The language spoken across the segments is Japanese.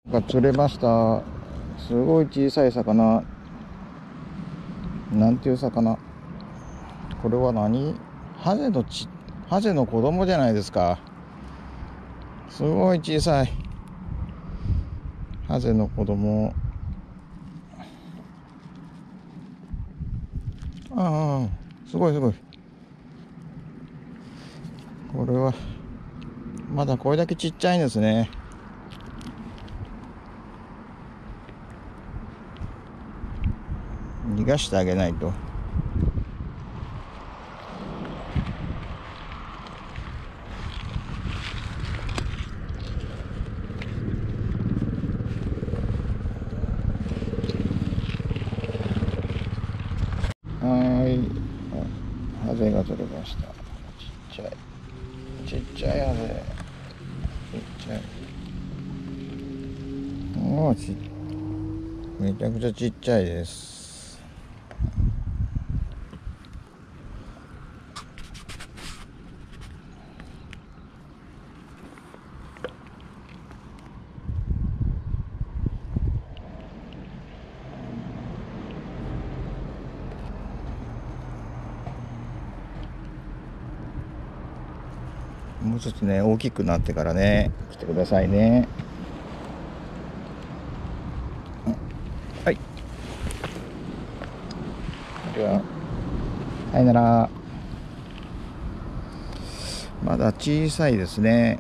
が釣れました。すごい小さい魚。なんていう魚。これは何？ハゼの子供じゃないですか。すごい小さいハゼの子供。ああ、すごいすごい。これはまだこれだけちっちゃいんですね。逃がしてあげないと。はい、ハゼが取れました。ちっちゃいハゼ。ちっちゃい。めちゃくちゃちっちゃいです。もうちょっとね、大きくなってからね、来てくださいね。はい。では、さよなら。まだ小さいですね。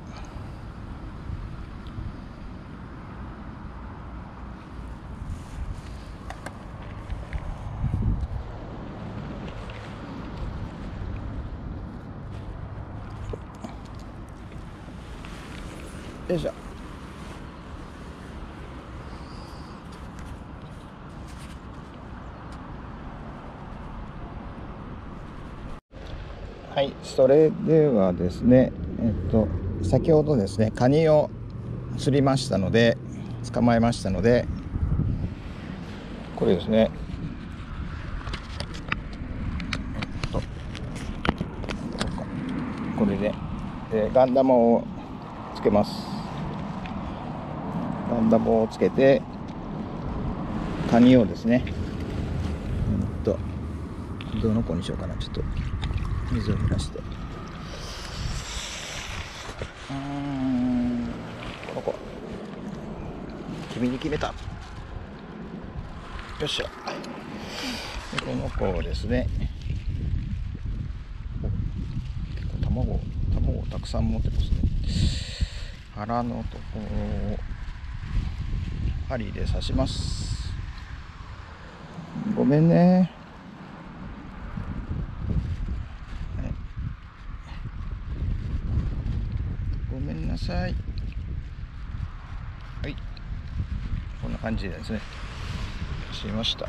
よいしょ。はい、それではですね、先ほどですね、カニを釣りましたので、捕まえましたので、これですね、これで、ガンダムをつけます。ガンダムをつけて、カニをですね、どの子にしようかな。ちょっと水を減らして、この子、君に決めた。よっしゃ。でこの子をですね、結構卵をたくさん持ってますね。腹のところを針で刺します。ごめんね。ごめんなさい。はい、こんな感じでですね、しました。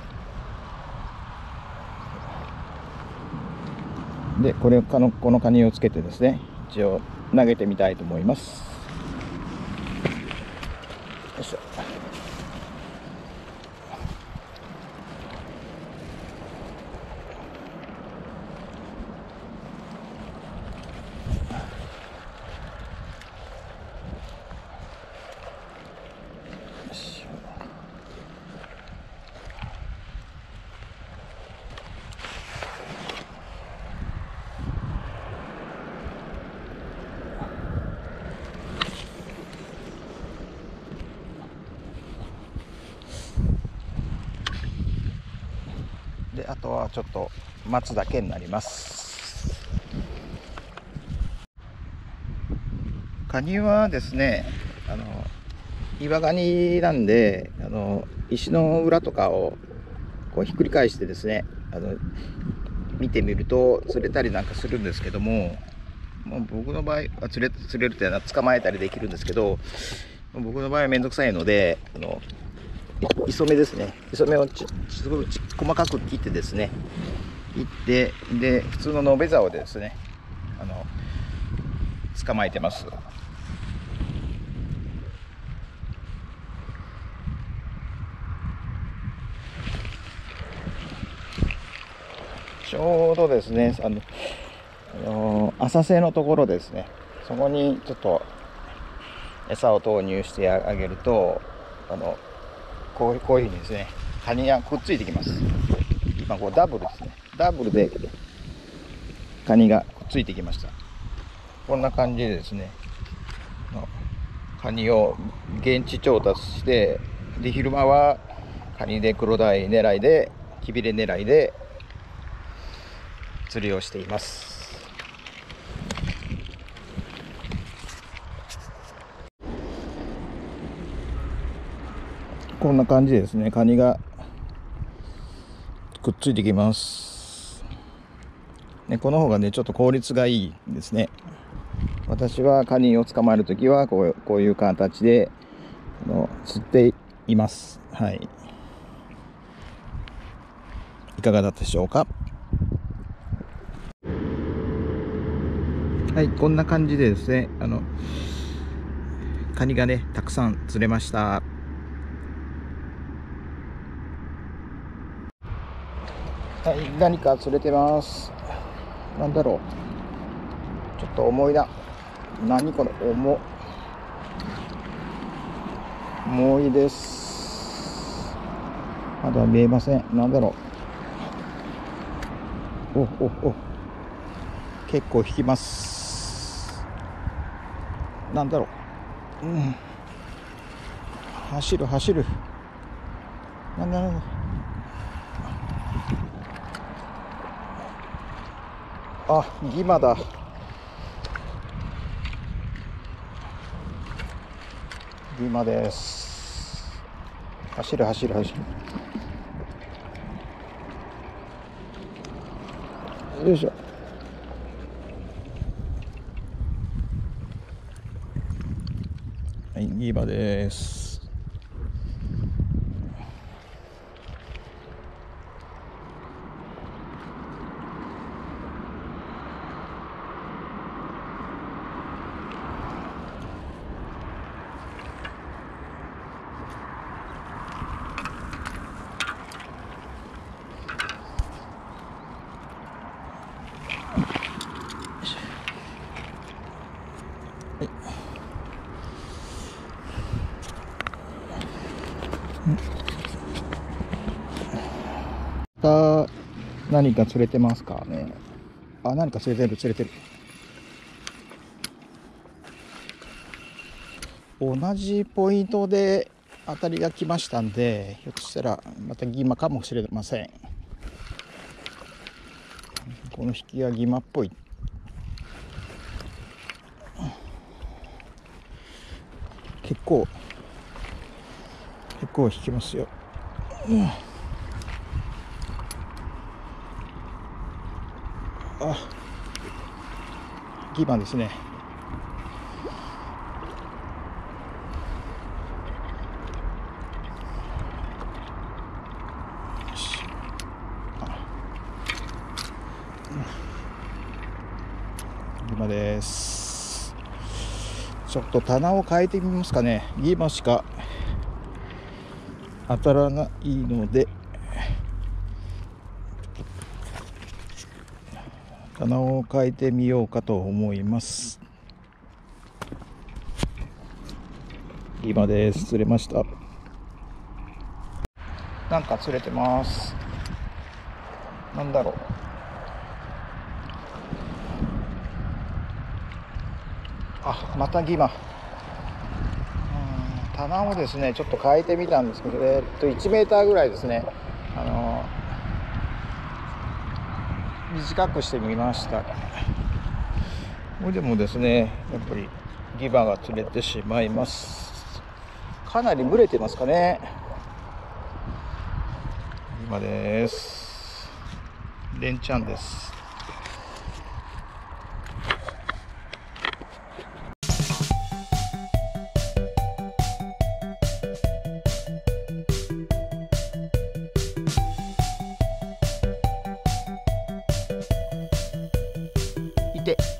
で、このカニをつけてですね、一応投げてみたいと思います。よいしょ。で、あとはちょっと待つだけになります。カニはですね、岩ガニなんで、石の裏とかをこうひっくり返してですね、見てみると釣れたりなんかするんですけども、僕の場合は釣れるっていうのは捕まえたりできるんですけど、僕の場合はめんどくさいので、磯目ですね。磯目をすごい細かく切ってですね、で普通の延べ竿でですね、捕まえてます。ちょうどですね、浅瀬のところですね、そこにちょっと餌を投入してあげると、 こういうふうにですね、カニがくっついてきます。今こうダブルですね。ダブルでカニがくっついてきました。こんな感じでですね、カニを現地調達して、で昼間はカニでクロダイ狙いで、キビレ狙いで釣りをしています。こんな感じでですね、カニがくっついてきます。ね、この方がね、ちょっと効率がいいですね。私はカニを捕まえるときはこういう形で釣っています。はい。いかがだったでしょうか。はい、こんな感じでですね、カニがね、たくさん釣れました。はい、何か釣れてます。なんだろう。ちょっと重いな。何これ、重いです。まだ見えません。なんだろう。結構引きます。なんだろう。走る。なんだ。あ、ギマだ。ギマです。走る。よいしょ。はい、ギマです。何か釣れてますかね。あ、何か釣れてる。同じポイントで当たりが来ましたんで、ひょっとしたらまたギマかもしれません。この引きはギマっぽい。結構引きますよ。あ、ギマですね。ギマです。ちょっと棚を変えてみますかね。ギマしか当たらないので、棚を変えてみようかと思います。今です。釣れました。なんか釣れてます。なんだろう。あ、またギマ。棚をですね、ちょっと変えてみたんですけど、1メーターぐらいですね。短くしてみました。これでもですね、やっぱりギマが釣れてしまいます。かなり蒸れてますかね。今です。レンチャンです。いて。